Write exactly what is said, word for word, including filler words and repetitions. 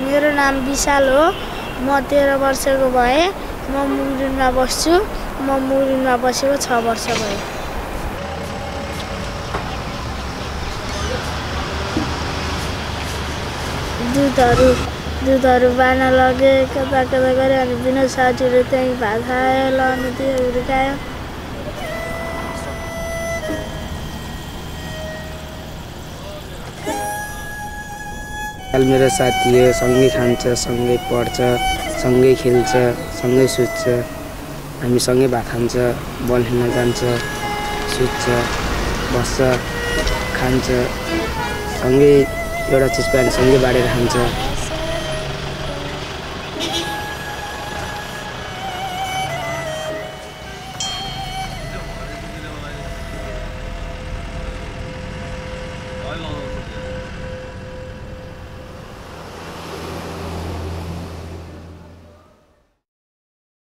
मेरो नाम विशाल हो। म तेह्र वर्षको भए। म मुगुरिनमा बस्छु। म मुगुरिनमा बसेको छ वर्ष भयो। दुधहरू दुधहरू बाँड्न लगे, कता कता गऱ्यो अनि विनोद साथीहरू त्यहीँ भात खायो, लड्नु दियो, हुर्कायो। मेरो साथी हो, सँगै खान्छ, सँगै पढ्छ, सँगै खेल्छ, सँगै सुत्छ। हामी सँगै भात खान्छ, बल खेल्न जान्छ, सुत्छ, बस्छ, खान्छ, सँगै एउटा चिज पायो भने सँगै बाँडेर खान्छ।